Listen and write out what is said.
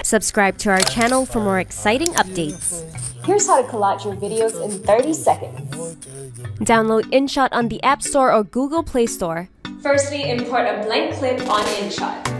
Subscribe to our channel for more exciting updates. Here's how to collage your videos in 30 seconds. Download InShot on the App Store or Google Play Store. Firstly, import a blank clip on InShot.